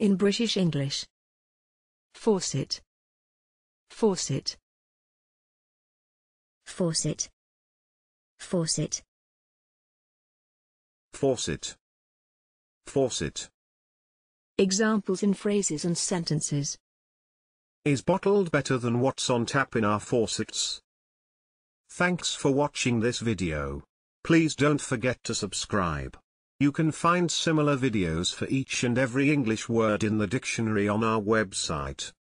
In British English. Faucet. Faucet. Faucet. Faucet. Faucet. Faucet. Examples in phrases and sentences. Is bottled better than what's on tap in our faucets? Thanks for watching this video. Please don't forget to subscribe. You can find similar videos for each and every English word in the dictionary on our website.